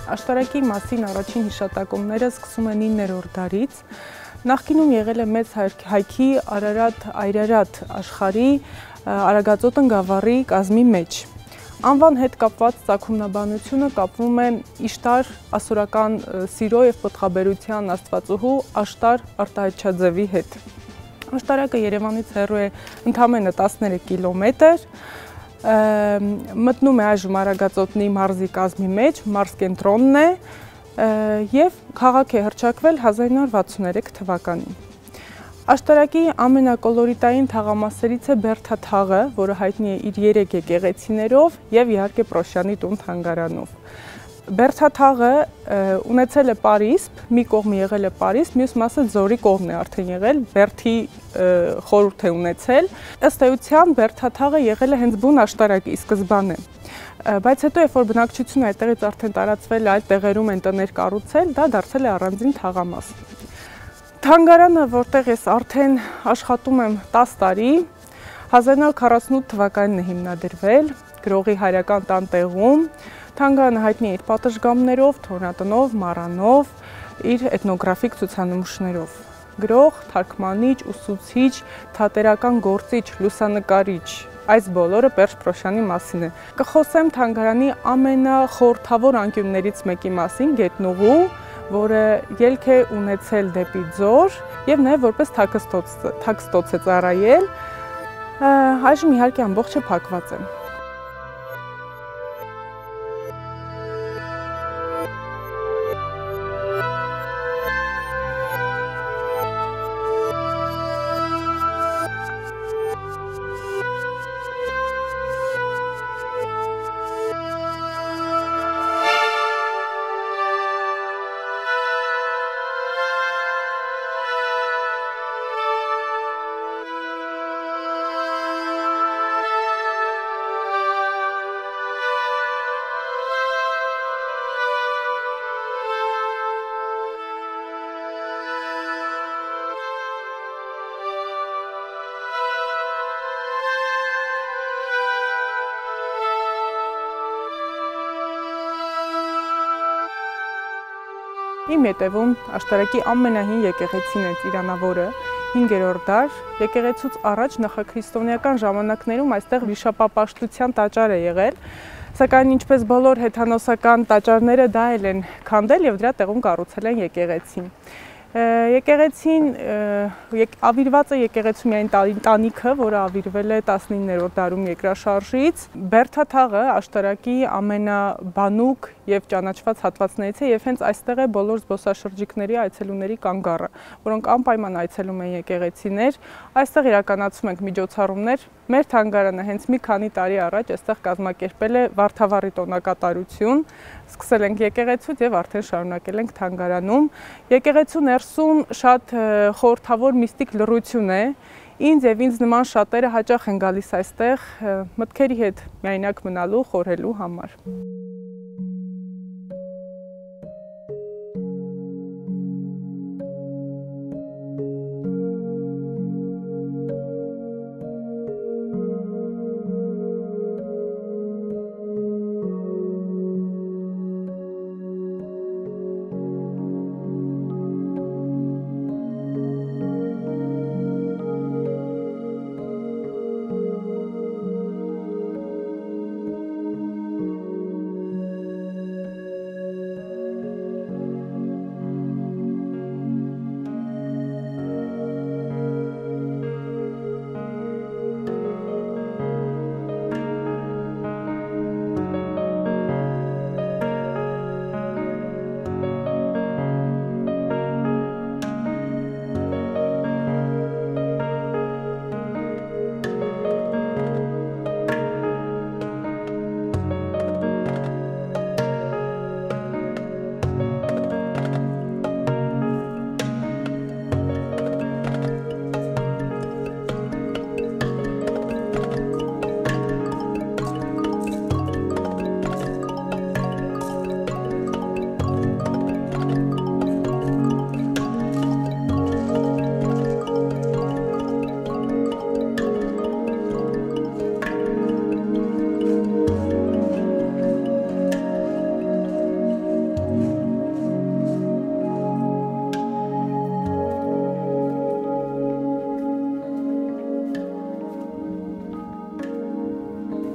Աշտարակի մասին առաջին հիշատակումները սկսում են 9-րդ դարից։ Նախկինում եղել է մեծ հայքի Արարատ աշխարհի Արագածոտն գավառի կազմի մեջ։ Անվան հետ կապված ծագումնաբանությունը կապվում է Իշտար ասորական սիրո և պտղաբերության աստվածուհու Աշտար Արտահայտչաձևի հետ։ Աշտարակը Երևանից հեռու է ընդամենը 13 կիլոմետր, մտնում է այժմ Արագածոտնի մարզի կազմի մեջ, մարզ կենտրոնն է և քաղաք է հռչակվել 1963 թվականին։ Աշտարակի ամենակոլորիտային թաղամասերից է Բերդաթաղը, որը հայտնի է իր 3 եկեղեցիներով և իհարկե Պրոշյանի տուն-թանգարանով։ Բերդաթաղը ունեցել է պարիսպ, մի կողմը եղել է պարիսպ, մյուս մասը ձորի կողմն է արդեն եղել, Բերդի խորհուրդ է ունեցել։ Ըստ էության Բերդաթաղը եղել է հենց բուն աշտարակի սկզբանե։ Բայց հետո, երբ որ բնակչությունը այդտեղից արդեն տարածվել, այլ տեղերում են տներ կառուցել, դա դարձել է առանձին թաղամաս։ Թանգարանը, որտեղ ես արդեն աշխատում եմ 10 տարի, 1948 թվականին է հիմնադրվել, գրողի հայրական տան տեղում։ Թանգարանը հայտնի է իր պատշգամբներով, թորնատնով, մառանով, իր էթնոգրաֆիկ ցուցանմուշներով։ Գրող, թարգմանիչ, ուսուցիչ, թատերական գործիչ, լուսանկարիչ, այս բոլորը Պերճ Պրոշյանի մասին է։ Կխոսեմ թանգարանի ամենախորհրդավոր անկյուններից մեկի մասին, Գետնուղու, որը ելք է ունեցել դեպի ձոր և նաև որպես թաքստոց է ծառայել։ Այժմ իհարկե ամբողջը փակված է։ Իմ ետևում աշտարակի ամենահին եկեղեցին է Ծիրանավորը, 5-րդ դար, եկեղեցուց առաջ նախաքրիստոնեական ժամանակներում այստեղ վիշապապաշտության տաճար է եղել, սակայն ինչպես բոլոր հեթանոսական տաճարները դա էլ են քանդել և դրա տեղում կառուցել են եկեղեցին։ Եկեղեցին ավիրված է եկեղեցու միայն տանիքը, որը ավիրվել է 19-րդ դարում երկրաշարժից։ Բերդաթաղը աշտարակի ամենաբանուկ և ճանաչված հատվածներից է և հենց այստեղ է բոլոր զբոսաշրջիկների այցելուների կանգառը, որոնք անպայման այցելում են եկեղեցիներ։ Այստեղ իրականացում ենք միջոցառումներ։ Մեր թանգարանը հենց մի քանի տարի առաջ այստեղ կազմակերպել է Վարդավառի տոնակատարություն, սկսել ենք եկեղեցուց և արդեն շարունակել ենք թանգարանում։ Եկեղեցու ներսում շատ խորհրդավոր միստիկ լռություն է։ Ինձ և ինձ նման շատերը հաճախ են գալիս այստեղ մտքերի հետ միայնակ մնալու, խորհելու համար։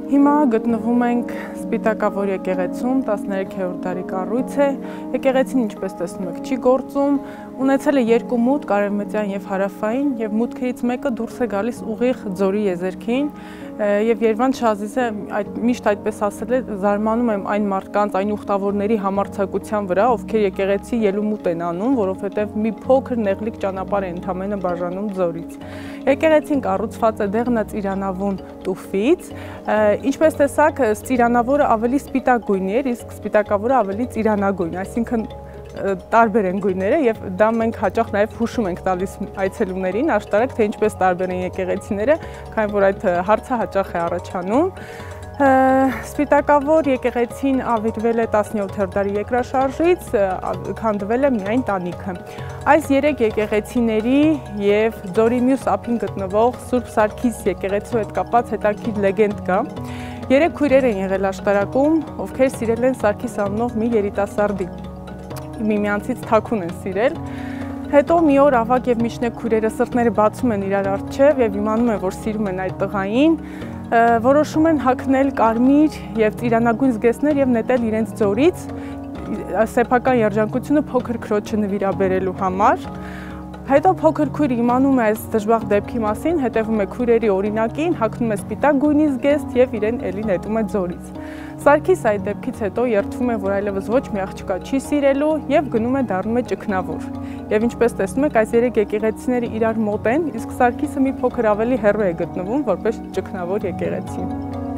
Հիմա գտնվում ենք Սպիտակավոր եկեղեցում, 13-րդ դարի կառույց է։ Եկեղեցին, ինչպես տեսնում եք, չի գործում, ունեցել է երկու մուտք, արևմտյան եւ հարավային, եւ մուտքերից մեկը դուրս է գալիս ուղիղ ձորի եզերքին, եւ Երվանդ Շահազիզը միշտ այդպես ասել է, զարմանում եմ այն մարդկանց, այն ուխտավորների համարձակության վրա, ովքեր եկեղեցի ելումուտ են անում, որովհետեւ մի փոքր նեղլիկ ճանապարհ է ընդամենը բաժանում ձորից։ Եկեղեցին կառուցված է դեղնածիրանավուն տուֆից, ինչպես տեսակ, ծիրանավորը ավելի սպիտակ գույնի էր, իսկ սպիտակավորը ավելի ծիրանագույն, այսինքն տարբեր են գույները եւ դա մենք հաճախ նաեւ հուշում ենք տալիս այցելուներին աշտարակ, թե ինչպես տարբեր են եկեղեցիները, քանի որ այդ հարցը հաճախ է առաջանում։ Սպիտակավոր եկեղեցին ավիրվել է 17-րդ դարի երկրաշարժից, քանդվել է միայն տանիքը։ Այս երեք եկեղեցիների եւ ձորի մյուս ափին գտնվող Սուրբ Սարգիս եկեղեցու հետ կապված հետաքրքիր լեգենդ կա։ Երեք քույրեր են եղել աշտարակում, ովքեր սիրել են Սարգիս անունով մի երիտասարդի։ Միմյանցից թաքուն են սիրել։ Հետո մի օր ավագ եւ միջնեկ քույրերը սրտները բացում են իրար առջեւ եւ իմանում են, որ սիրում են այդ տղային, որոշում են հագնել կարմիր եւ ծիրանագույն զգեստներ եւ նետել իրենց ձորից սեփական երջանկությունը փոքր քրոջը նվիրաբերելու համար։ Հետո փոքր քույրը իմանում է այս դժբախտ դեպքի մասին, հետևում է քույրերի օրինակին, հագնում է սպիտակ գույնի զգեստ եւ իրեն էլի նետում է ձորից։ Սարգիս այդ դեպքից հետո երդվում է, որ այլևս ոչ մի աղջկա չի սիրելու եւ գնում է դառնում է ճգնավոր։ Եվ ինչպես տեսնում եք, այս երեք եկեղեցիները իրար մոտ են, իսկ Սարգիսը մի փոքր ավելի հեռու է գտնվում, որպես ճգնավոր եկեղեցի։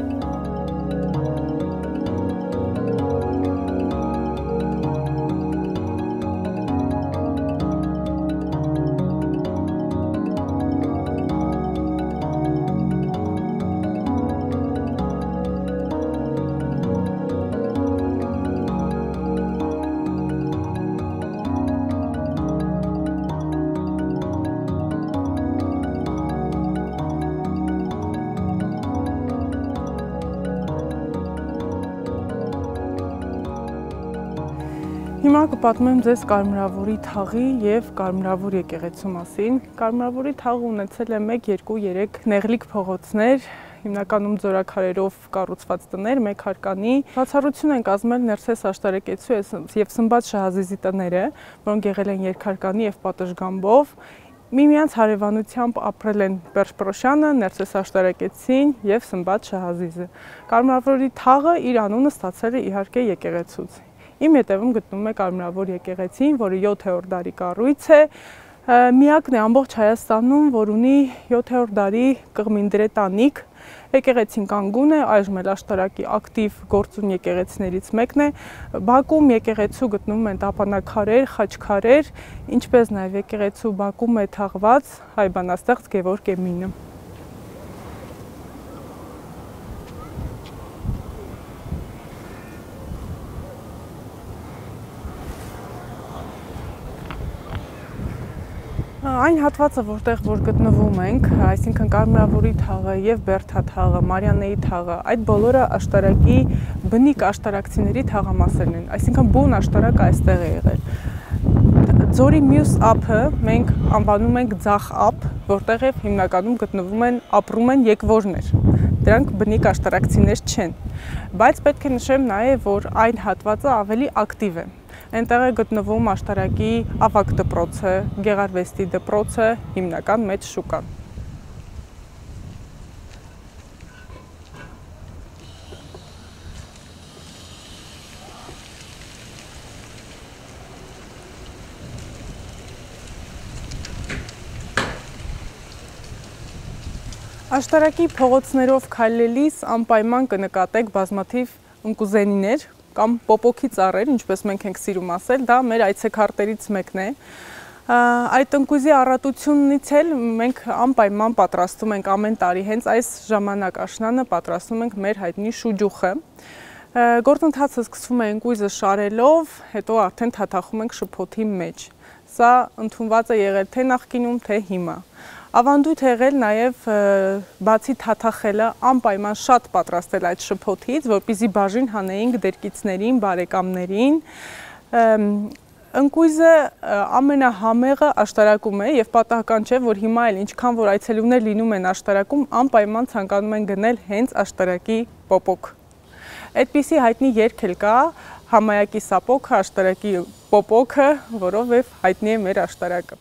Հիմա կպատմեմ ձեզ Կարմրավորի թաղի եւ Կարմրավոր եկեղեցու մասին։ Կարմրավորի թաղը ունեցել է 1, 2, 3 նեղլիկ փողոցներ, հիմնականում ձորաքարերով կառուցված տներ, մեկ հարկանի։ Բացառություն են կազմել Ներսես աշտարակեցու եւ Սմբատ Շահազիզի տները, որոնք եղել են երկհարկանի եւ պատշգամբով։ Միմյանց հարևանությամբ ապրել են Պերճ Պրոշյանը, Ներսես աշտարակեցին եւ Սմբատ Շահազիզը։ Կարմրավորի թաղը իր անունը ստացել է իհարկե եկեղեցուց։ Իմ հետևում գտնվում է Կարմրավոր եկեղեցին, որը 7-րդ դարի կառույց է, միակն է ամբողջ Հայաստանում, որ ունի 7-րդ դարի կղմինդրե տանիք։ Եկեղեցին կանգուն է, այժմ էլ աշտարակի ակտիվ գործուն եկեղեցիներից մեկն է։ Բակում եկեղեցու գտնվում են տապանաքարեր, խաչքարեր, ինչպես նաև եկեղեցու բակում է թաղված հայ բանաստեղծ Գևորգ Էմինը։ Այն հատվածը, որտեղ որ գտնվում ենք, այսինքն Կարմրավորի թաղը եւ Բերթա թաղը, Մարիանեի թաղը, այդ բոլորը աշտարակի բնիկ աշտարակցիների թաղամասերն են, այսինքն բուն աշտարակը այստեղ է եղել։ Ձորի մյուս ափը մենք անվանում ենք ձախ ափ, որտեղ հիմնականում ապրում են եկվորներ։ Դրանք բնիկ աշտարակցիներ չեն, բայց պետք է նշեմ նաեւ, որ այն հատվածը ավելի ակտիվ է։ Այնտեղ է գտնվում աշտարակի ավագ դպրոցը, գեղարվեստի դպրոցը, հիմնական մեծ շուկան։ Աշտարակի փողոցներով քայլելիս անպայման կնկատեք բազմաթիվ ընկուզենիներ կամ պոպոքի ծառեր, ինչպես մենք ենք սիրում ասել, դա մեր այցեքարտերից մեկն է։ Այդ ընկուզի առատությունից էլ մենք անպայման պատրաստում ենք ամեն տարի, հենց այս ժամանակ աշնանը պատրաստում ենք մեր հայտնի շուջուխը։ Գործընթացը սկսվում է ընկույզը շարելով, հետո արդեն թաթախում ենք շփոթի մեջ։ Սա ընդունված է եղել թե նախկինում, թե հիմա։ Ավանդույթ է եղել նաև բացի թաթախելը անպայման շատ պատրաստել այդ շփոթից, որպեսզի բաժին հանեինք դերկիցներին, բարեկամներին։ Ընկույզը ամենահամեղը աշտարակում է եւ պատահական չէ, որ հիմա էլ ինչքան որ այցելուներ լինում են աշտարակում, անպայման ցանկանում են գնել հենց աշտարակի պոպոկ։ Այդպիսի հայտնի երգ էլ կա Համայակի սապոքը, աշտարակի պոպոքը, որով հայտնի է մեր աշտարակը։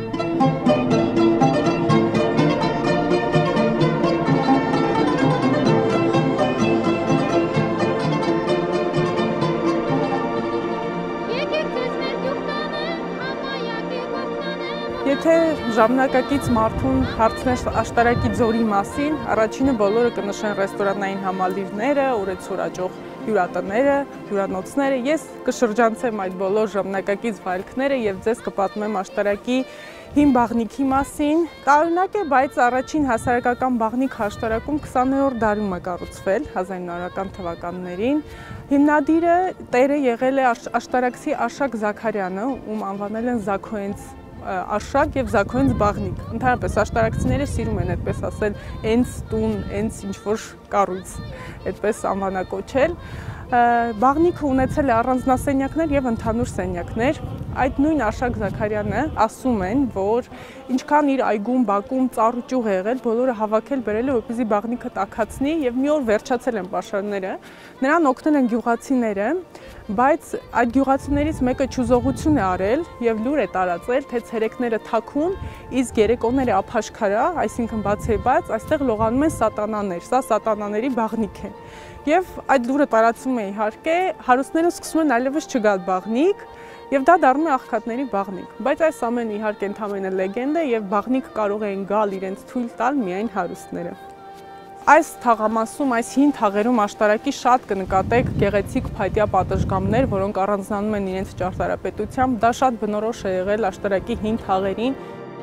Եթե ժամանակակից մարդուն հարցնես աշտարակի ձորի մասին, առաջինը բոլորը կնշեն ռեստորանային համալիրները, օրեցօր աճող հյուրատները, հյուրանոցները։ Ես կշրջանցեմ այդ բոլոր ժամանակակից վայրքները եւ ձեզ կպատմեմ աշտարակի հին բաղնիքի մասին։ Տարօրինակ է, բայց առաջին հասարակական բաղնիքը աշտարակում 20-րդ դարում է կառուցվել, 1900-ական թվականներին։ Հիմնադիրը տերը եղել է աշտարակցի Արշակ Զաքարյանը, ում անվանել են Զաքոյենց Արշակ եւ Զաքոյենց բաղնիք։ Ընդհանրապես աշտարակցիները սիրում են այդպես ասել, «Էնց տուն, էնց ինչ-որ կառույց», այդպես անվանակոչել։ Բաղնիքը ունեցել է առանձնասենյակներ եւ ընդհանուր սենյակներ։ Այդ նույն Արշակ Զաքարյանը ասում են, որ ինչքան իր այգում, բակում ծառ ու ճյուղ եղել, բոլորը հավաքել բերել է, որպեսզի բաղնիքը տաքացնի եւ մի օր վերջացել են պաշարները։ Նրան օգնել են գյուղացիները, բայց այդ գյուղացիներից մեկը չուզողություն է արել եւ լուր է տարածել, թե ցերեկները թաքուն, իսկ երեկոները ափաշքարա, այսինքն բացեբաց, այստեղ լողանում են սատանաներ, սա սատանաների բաղնիք է։ Եվ այդ լուրը տարածվում է իհարկե, հարուստները սկսում են այլևս չգալ բաղնիք, եւ դա դառնում է աղքատների բաղնիք։ Բայց այս ամենը իհարկե ընդհանրապես լեգենդ է եւ բաղնիք կարող էին գալ իրենց թույլ տալ միայն հարուստները։ Այս թաղամասում, այս հին թաղերում աշտարակի շատ կնկատեք գեղեցիկ փայտյա պատշգամբներ, որոնք առանձնանում են իրենց ճարտարապետությամբ, դա շատ բնորոշ է եղել աշտարակի հին թաղերին։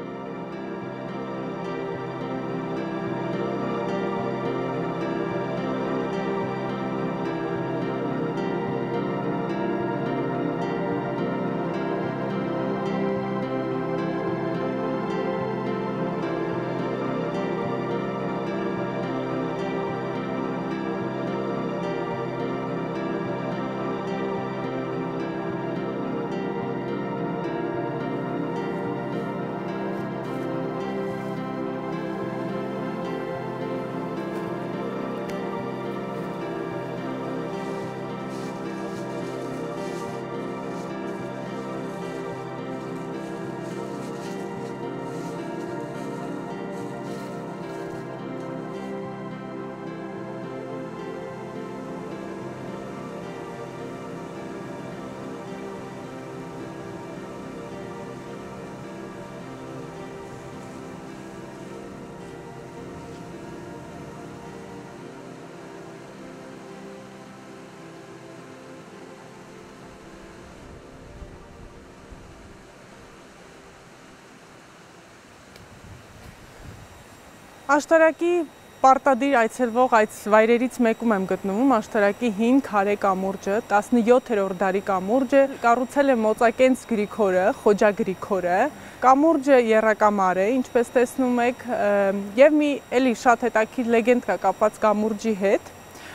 Աշտարակի պարտադիր այցելվող այդ վայրերից մեկում եմ գտնվում, աշտարակի հին քարե կամուրջը, 17-րդ դարի կամուրջը, կառուցել է Մոծակենց Գրիգորը, Խոջա Գրիգորը։ Կամուրջը եռակամար է, ինչպես տեսնում եք, եւ մի էլի շատ հետաքրքիր լեգենդ կա կապված կամուրջի հետ։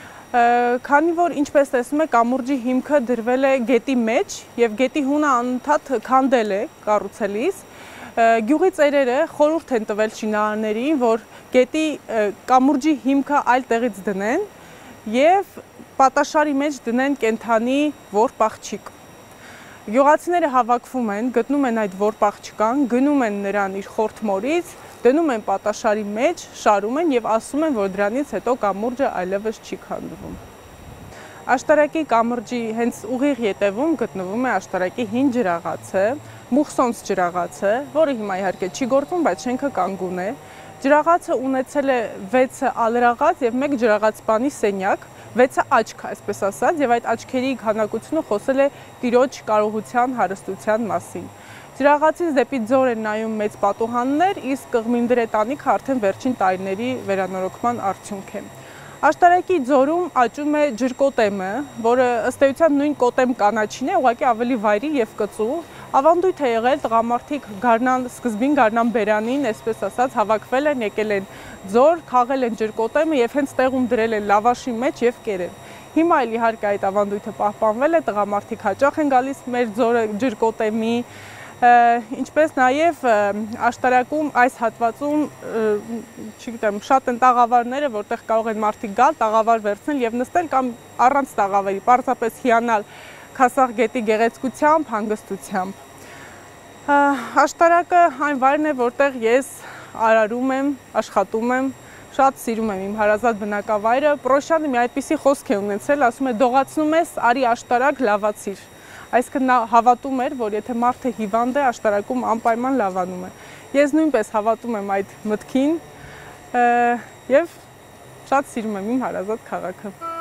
Քանի որ ինչպես տեսնում եք, կամուրջի հիմքը դրվել է գետի մեջ եւ գետի հունը անընդհատ քանդել է կառուցելիս։ Գյուղի ծերերը խորհուրդ են տվել շինարարներին, որ գետի կամուրջի հիմքը այլ տեղից դնեն եւ պատաշարի մեջ դնեն կենթանի որբ աղջիկ։ Գյուղացիները հավաքվում են, գտնում են այդ որբ աղջկան, գնում են նրան իր խորթմորից, դնում են պատաշարի մեջ, շարում են եւ ասում են, որ դրանից հետո կամուրջը այլևս չի քանդվում։ Աշտարակի կամուրջի հենց ուղիղ ետևում գտնվում է աշտարակի հին ջրաղացը, Մուխսոնց ջրաղացը, որը հիմա իհարկե չի գործում, բայց շենքը կանգուն է։ Ջրաղացը ունեցել է 6 ալրաղաց եւ 1 ջրաղացպանի սենյակ, 6 աչք, այսպես ասած, եւ այդ աչքերի քանակությունը խոսել է տիրոջ կարողության, հարստության մասին։ Ջրաղացից դեպի ձոր են նայում մեծ պատուհաններ, իսկ կղմինդրե տանիքը արդեն վերջին տարիների վերանորոգման արդյունք է։ Աշտարակի ձորում աճում է ջրկոտեմը, որը ըստ էության նույն կոտեմ կանաչին է, ուղղակի ավելի վայրի եւ կծու։ Ավանդույթ է եղել տղամարդիկ սկզբին գարնան բերանին, այսպես ասած, հավաքվել են, եկել են ձոր, քաղել են ջրկոտեմը եւ հենց տեղում դրել են լավաշի մեջ եւ կերել։ Հիմա էլ իհարկե այդ ավանդույթը պահպանվել է, տղամարդիկ հաճախ են գալիս մեր ձորը ջրկոտեմի, ինչպես նաև աշտարակում այս հատվածում չգիտեմ, շատ են տաղավարները, որտեղ կարող են մարդիկ գալ, տաղավար վերցնել եւ նստել կամ առանց տաղավարի, պարզապես հիանալ Քասախ գետի գեղեցկությամբ, հանգստությամբ։ Աշտարակը այն վայրն է, որտեղ ես արարում եմ, աշխատում եմ, շատ սիրում եմ իմ հարազատ բնակավայրը։ Պրոշյանը մի այդպիսի խոսք է ունեցել, ասում է՝ դողացնում ես, արի աշտարակ լավացիր։ Այսինքն նա հավատում էր, որ եթե մարդը հիվանդ է, աշտարակում անպայման լավանում է։ Ես նույնպես հավատում եմ այդ մտքին եւ շատ սիրում եմ իմ հարազատ քաղաքը։